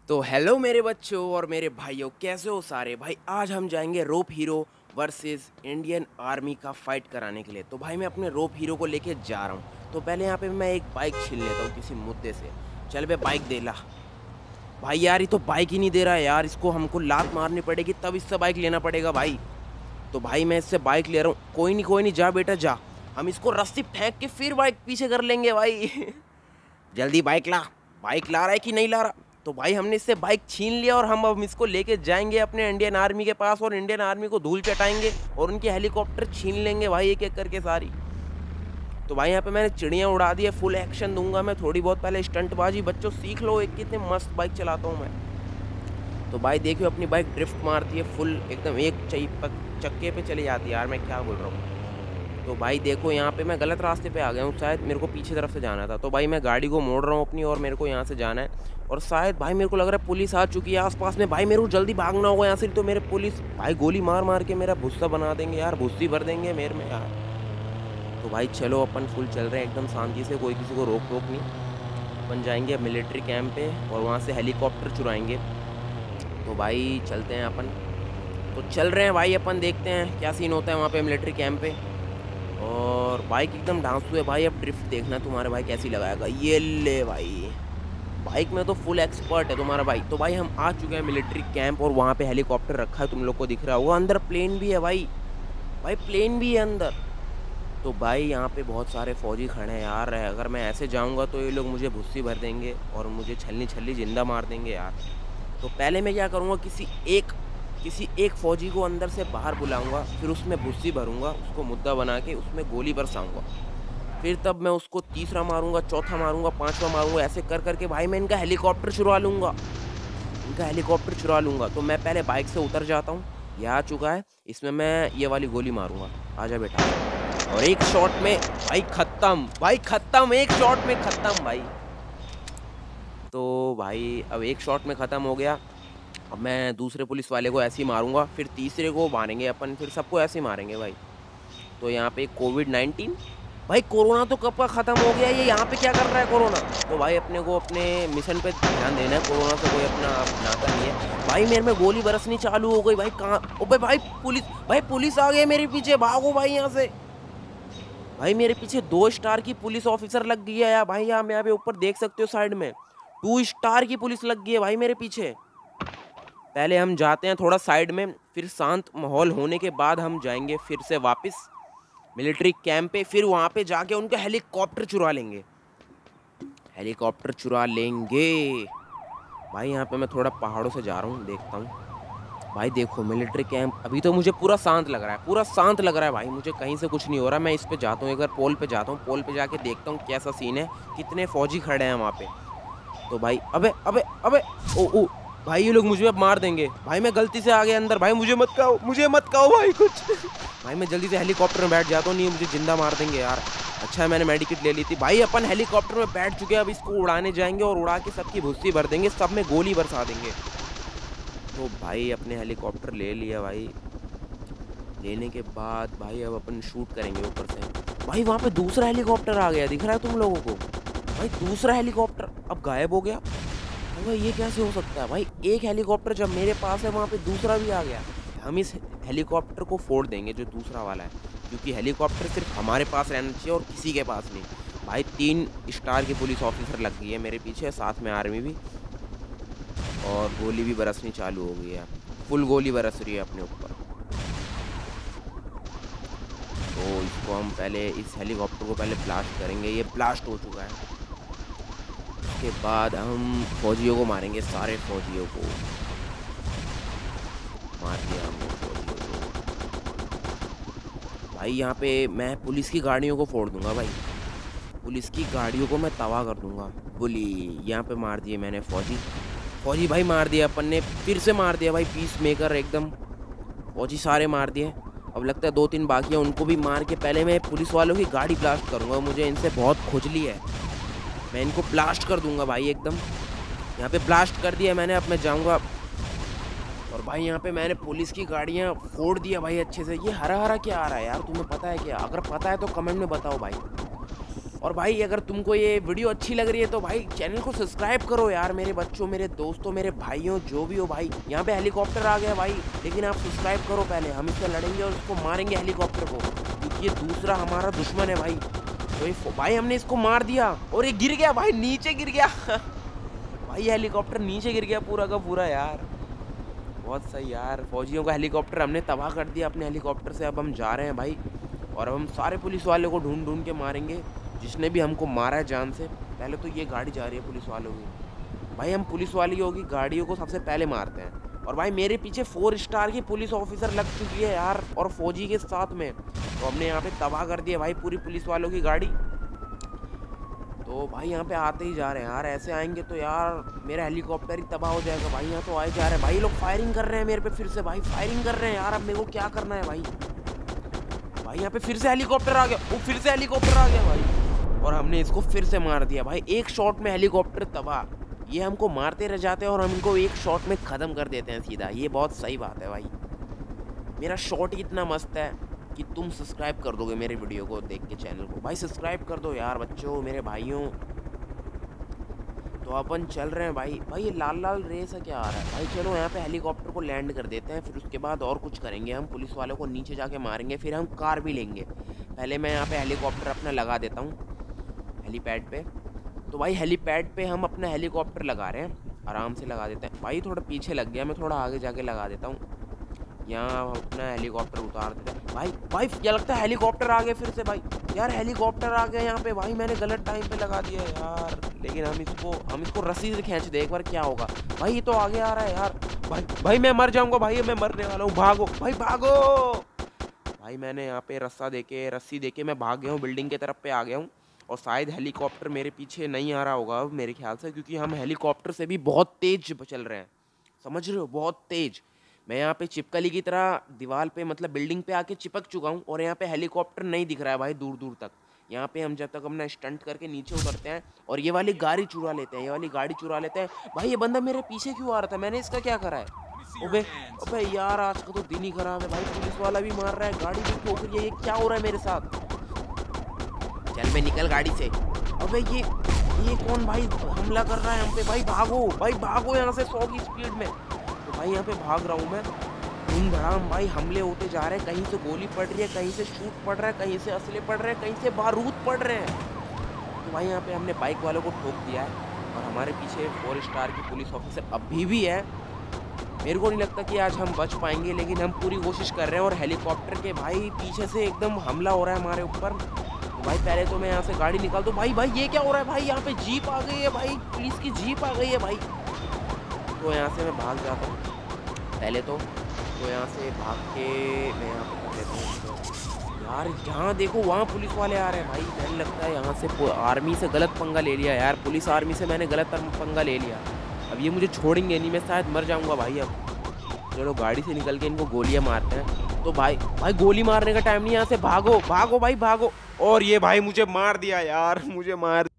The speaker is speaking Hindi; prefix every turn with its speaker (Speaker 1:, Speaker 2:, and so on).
Speaker 1: तो हेलो मेरे बच्चों और मेरे भाइयों, कैसे हो सारे भाई। आज हम जाएंगे rope hero versus Indian army का फाइट कराने के लिए। तो भाई मैं अपने रोप हीरो को लेके जा रहा हूँ। तो पहले यहाँ पे मैं एक बाइक छीन लेता हूँ किसी मुद्दे से। चल बे बाइक दे ला। भाई यार ये तो बाइक ही नहीं दे रहा है यार, इसको हमको लात मारनी पड़ेगी तब इससे बाइक लेना पड़ेगा भाई। तो भाई मैं इससे बाइक ले रहा हूँ। कोई नहीं जा बेटा जा, हम इसको रस्सी फेंक के फिर बाइक पीछे कर लेंगे भाई। जल्दी बाइक ला। बाइक ला रहा है कि नहीं ला रहा। तो भाई हमने इससे बाइक छीन लिया और हम अब इसको लेके जाएंगे अपने इंडियन आर्मी के पास और इंडियन आर्मी को धूल चटाएंगे और उनके हेलीकॉप्टर छीन लेंगे भाई एक एक करके सारी। तो भाई यहाँ पे मैंने चिड़ियाँ उड़ा दी है, फुल एक्शन दूंगा मैं थोड़ी बहुत। पहले स्टंटबाजी बच्चों सीख लो, एक कितने मस्त बाइक चलाता हूँ मैं। तो भाई देखियो अपनी बाइक ड्रिफ्ट मारती है फुल एकदम, एक चक्के पे चली जाती है यार, मैं क्या बोल रहा हूँ। तो भाई देखो यहाँ पे मैं गलत रास्ते पे आ गया हूँ, शायद मेरे को पीछे तरफ से जाना था। तो भाई मैं गाड़ी को मोड़ रहा हूँ अपनी और मेरे को यहाँ से जाना है। और शायद भाई मेरे को लग रहा है पुलिस आ चुकी है आसपास में। भाई मेरे को जल्दी भागना होगा यहाँ से, तो मेरे पुलिस भाई गोली मार मार के मेरा भुस्सा बना देंगे यार, भुस्सी भर देंगे मेरे में यार। तो भाई चलो अपन फुल चल रहे हैं एकदम शांति से, कोई किसी को रोक टोक नहीं। अपन जाएंगे मिलिट्री कैंप पे और वहाँ से हेलीकॉप्टर चुराएंगे। तो भाई चलते हैं अपन। तो चल रहे हैं भाई अपन, देखते हैं क्या सीन होता है वहाँ पे मिलिट्री कैंप पे। और बाइक एकदम डांसू है भाई, अब ड्रिफ्ट देखना तुम्हारे भाई कैसी लगाएगा। ये ले भाई, बाइक में तो फुल एक्सपर्ट है तुम्हारा भाई। तो भाई हम आ चुके हैं मिलिट्री कैंप और वहाँ पे हेलीकॉप्टर रखा है, तुम लोग को दिख रहा होगा। अंदर प्लेन भी है भाई, भाई प्लेन भी है अंदर। तो भाई यहाँ पे बहुत सारे फौजी खड़े हैं यार, अगर मैं ऐसे जाऊँगा तो ये लोग मुझे भुस्सी भर देंगे और मुझे छलनी छल्ली जिंदा मार देंगे यार। तो पहले मैं क्या करूँगा, किसी एक फौजी को अंदर से बाहर बुलाऊंगा, फिर उसमें भुस्सी भरूंगा, उसको मुद्दा बना के उसमें गोली बरसाऊंगा। फिर तब मैं उसको तीसरा मारूंगा, चौथा मारूंगा, पांचवा मारूंगा, ऐसे कर करके भाई मैं इनका हेलीकॉप्टर चुरा लूँगा। तो मैं पहले बाइक से उतर जाता हूँ, ये आ चुका है, इसमें मैं ये वाली गोली मारूंगा। आजा बेटा। और एक शॉट में भाई खत्म, एक शॉट में खत्म भाई। तो भाई अब एक शॉट में ख़त्म हो गया। अब मैं दूसरे पुलिस वाले को ऐसे ही मारूंगा, फिर तीसरे को मारेंगे अपन, फिर सबको ऐसे ही मारेंगे भाई। तो यहाँ पे कोविड-19 भाई, कोरोना तो कब का ख़त्म हो गया, ये यहाँ पे क्या कर रहा है कोरोना। तो भाई अपने को अपने मिशन पे ध्यान देना है, कोरोना से कोई अपना नाता नहीं है भाई। मेरे में गोली बरसनी चालू हो गई भाई, कहाँ ओबे भाई पुलिस आ गई मेरे पीछे, भागो भाई यहाँ से। भाई मेरे पीछे 2 स्टार की पुलिस ऑफिसर लग गई है यार भाई, यहाँ पे ऊपर देख सकते हो साइड में 2 स्टार की पुलिस लग गई है भाई मेरे पीछे। पहले हम जाते हैं थोड़ा साइड में, फिर शांत माहौल होने के बाद हम जाएंगे फिर से वापस मिलिट्री कैंप पे। फिर वहाँ पे जाके उनका हेलीकॉप्टर चुरा लेंगे भाई। यहाँ पे मैं थोड़ा पहाड़ों से जा रहा हूँ, देखता हूँ भाई। देखो मिलिट्री कैंप अभी तो मुझे पूरा शांत लग रहा है भाई, मुझे कहीं से कुछ नहीं हो रहा। मैं इस पे जाता हूँ, एक बार पोल पे जाता हूँ, पोल पे जाके देखता हूँ कैसा सीन है, कितने फौजी खड़े हैं वहाँ पे। तो भाई अबे ओ भाई ये लोग मुझे अब मार देंगे भाई, मैं गलती से आ गया अंदर भाई, मुझे मत कहो भाई कुछ। भाई मैं जल्दी से हेलीकॉप्टर में बैठ जाता हूँ, नहीं मुझे जिंदा मार देंगे यार। अच्छा है मैंने मेडिकेट ले ली थी भाई। अपन हेलीकॉप्टर में बैठ चुके हैं, अब इसको उड़ाने जाएंगे और उड़ा के सबकी भुस्सी भर देंगे, सब में गोली बरसा देंगे। तो भाई अपने हेलीकॉप्टर ले लिया भाई, लेने के बाद भाई अब अपन शूट करेंगे ऊपर से। भाई वहाँ पे दूसरा हेलीकॉप्टर आ गया, दिख रहा है तुम लोगों को भाई, दूसरा हेलीकॉप्टर अब गायब हो गया। भाई ये कैसे हो सकता है भाई, एक हेलीकॉप्टर जब मेरे पास है वहाँ पे दूसरा भी आ गया। हम इस हेलीकॉप्टर को फोड़ देंगे जो दूसरा वाला है, क्योंकि हेलीकॉप्टर सिर्फ हमारे पास रहना चाहिए और किसी के पास नहीं। भाई 3 स्टार की पुलिस ऑफिसर लग गई है मेरे पीछे, साथ में आर्मी भी, और गोली भी बरसनी चालू हो गई है, फुल गोली बरस रही है अपने ऊपर। तो इसको हम पहले इस हेलीकॉप्टर को पहले ब्लास्ट करेंगे, ये ब्लास्ट हो चुका है। उसके बाद हम फौजियों को मारेंगे, सारे फौजियों को मार दिया हमने फौजियों को। भाई यहाँ पे मैं पुलिस की गाड़ियों को फोड़ दूंगा भाई, पुलिस की गाड़ियों को मैं तबाह कर दूंगा। गोली यहाँ पे मार दिए मैंने फौजी भाई, मार दिया अपन ने, फिर से मार दिया भाई, पीस मेकर एकदम फौजी सारे मार दिए। अब लगता है 2-3 बाकी है, उनको भी मार के पहले मैं पुलिस वालों की गाड़ी ब्लास्ट करूँगा, मुझे इनसे बहुत खुजली है, मैं इनको ब्लास्ट कर दूंगा भाई एकदम। यहाँ पे ब्लास्ट कर दिया मैंने, अब मैं जाऊँगा। और भाई यहाँ पे मैंने पुलिस की गाड़ियाँ फोड़ दिया भाई अच्छे से। ये हरा हरा क्या आ रहा है यार, तुम्हें पता है क्या? अगर पता है तो कमेंट में बताओ भाई। और भाई अगर तुमको ये वीडियो अच्छी लग रही है तो भाई चैनल को सब्सक्राइब करो यार, मेरे बच्चों, मेरे दोस्तों, मेरे भाइयों, जो भी हो भाई। यहाँ पे हेलीकॉप्टर आ गया भाई, लेकिन आप सब्सक्राइब करो पहले। हम इससे लड़ेंगे और उसको मारेंगे हेलीकॉप्टर को, क्योंकि ये दूसरा हमारा दुश्मन है भाई। तो ये भाई हमने इसको मार दिया और ये गिर गया भाई, नीचे गिर गया भाई हेलीकॉप्टर नीचे गिर गया पूरा का पूरा यार। बहुत सही यार, फौजियों का हेलीकॉप्टर हमने तबाह कर दिया अपने हेलीकॉप्टर से। अब हम जा रहे हैं भाई, और अब हम सारे पुलिस वालों को ढूंढ ढूंढ के मारेंगे जिसने भी हमको मारा है जान से। पहले तो ये गाड़ी जा रही है पुलिस वालों की भाई, हम पुलिस वालों की गाड़ियों को सबसे पहले मारते हैं। और भाई मेरे पीछे 4 स्टार की पुलिस ऑफिसर लग चुकी है यार, और फौजी के साथ में। तो हमने यहाँ पे तबाह कर दिया भाई पूरी पुलिस वालों की गाड़ी। तो भाई यहाँ पे आते ही जा रहे हैं यार, ऐसे आएंगे तो यार मेरा हेलीकॉप्टर ही तबाह हो जाएगा भाई। यहाँ तो आए जा रहे हैं भाई, लोग फायरिंग कर रहे हैं मेरे पे फिर से भाई, फायरिंग कर रहे हैं यार। अब मेरे को क्या करना है भाई? भाई यहाँ पे फिर से हेलीकॉप्टर आ गया, वो फिर से हेलीकॉप्टर आ गया भाई, और हमने इसको फिर से मार दिया भाई। एक शॉट में हेलीकॉप्टर तबाह। ये हमको मारते रह जाते हैं और हम इनको एक शॉट में ख़त्म कर देते हैं सीधा। ये बहुत सही बात है भाई, मेरा शॉट ही इतना मस्त है कि तुम सब्सक्राइब कर दोगे मेरे वीडियो को देख के। चैनल को भाई सब्सक्राइब कर दो यार बच्चों, मेरे भाइयों। तो अपन चल रहे हैं भाई। भाई ये लाल लाल रेस है क्या आ रहा है भाई? चलो यहाँ पे हेलीकॉप्टर को लैंड कर देते हैं, फिर उसके बाद और कुछ करेंगे। हम पुलिस वालों को नीचे जाके मारेंगे, फिर हम कार भी लेंगे। पहले मैं यहाँ पे हेलीकॉप्टर अपना लगा देता हूँ हेलीपैड पे। तो भाई हेलीपैड पे हम अपना हेलीकॉप्टर लगा रहे हैं, आराम से लगा देते हैं। भाई थोड़ा पीछे लग गया, मैं थोड़ा आगे जाके लगा देता हूँ। यहाँ अपना हेलीकॉप्टर उतार देते हैं भाई। भाई क्या लगता है हेलीकॉप्टर आ गए फिर से भाई। यार हेलीकॉप्टर आ गया यहाँ पे भाई, मैंने गलत टाइम पे लगा दिया यार। लेकिन हम इसको रस्सी से खींच दे एक बार, क्या होगा भाई। ये तो आगे आ रहा है यार। भाई मैं मर जाऊंगा भाई, मैं मरने वाला हूँ। भागो भाई भागो भाई। मैंने यहाँ पे रस्सी देके मैं भाग गया हूँ, बिल्डिंग की तरफ पे आ गया हूँ। और शायद हेलीकॉप्टर मेरे पीछे नहीं आ रहा होगा अब मेरे ख्याल से, क्योंकि हम हेलीकॉप्टर से भी बहुत तेज चल रहे हैं, समझ रहे हो, बहुत तेज। मैं यहाँ पे चिपकली की तरह दीवार पे, मतलब बिल्डिंग पे आके चिपक चुका हूँ, और यहाँ पे हेलीकॉप्टर नहीं दिख रहा है भाई दूर दूर तक। यहाँ पे हम जब तक अपना स्टंट करके नीचे उतरते हैं और ये वाली गाड़ी चुरा लेते हैं, भाई ये बंदा मेरे पीछे क्यों आ रहा था, मैंने इसका क्या करा है? अबे यार आज का तो दिन ही खराब है भाई, पुलिस वाला भी मार रहा है, गाड़ी भी ठोक रही है, ये क्या हो रहा है मेरे साथ? चल मैं निकल गाड़ी से। अबे ये कौन भाई हमला कर रहा है हम पे? भाई भागो यहाँ से 100 की स्पीड में। तो भाई यहाँ पे भाग रहा हूँ मैं, धूम-धड़ाम भाई हमले होते जा रहे हैं। कहीं से गोली पड़ रही है, कहीं से शूट पड़ रहा है, कहीं से असले पड़ रहे हैं, कहीं से बारूद पड़ रहे हैं। तो भाई यहाँ पे हमने बाइक वालों को ठोक दिया है, और हमारे पीछे 4 स्टार की पुलिस ऑफिसर अभी भी है। मेरे को नहीं लगता कि आज हम बच पाएंगे, लेकिन हम पूरी कोशिश कर रहे हैं। और हेलीकॉप्टर के भाई पीछे से एकदम हमला हो रहा है हमारे ऊपर। तो भाई पहले तो मैं यहाँ से गाड़ी निकाल दूँ। भाई ये क्या हो रहा है भाई? यहाँ पे जीप आ गई है भाई, पुलिस की जीप आ गई है भाई। तो यहाँ से मैं भाग जाता हूँ पहले तो यहाँ से भाग के मैं यहाँ पे कर देता हूँ। यार जहाँ देखो वहाँ पुलिस वाले आ रहे हैं भाई। मैंने लगता है यहाँ से आर्मी से गलत पंगा ले लिया यार, पुलिस आर्मी से मैंने गलत पंगा ले लिया। अब ये मुझे छोड़ेंगे नहीं, मैं शायद मर जाऊँगा भाई अब। चलो गाड़ी से निकल के इनको गोलियाँ मारते हैं। तो भाई गोली मारने का टाइम नहीं, यहाँ से भागो भाई भागो। और ये भाई मुझे मार दिया यार, मुझे मार